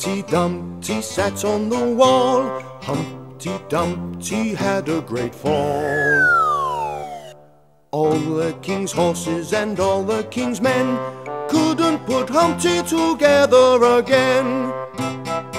Humpty Dumpty sat on the wall. Humpty Dumpty had a great fall. All the king's horses and all the king's men couldn't put Humpty together again.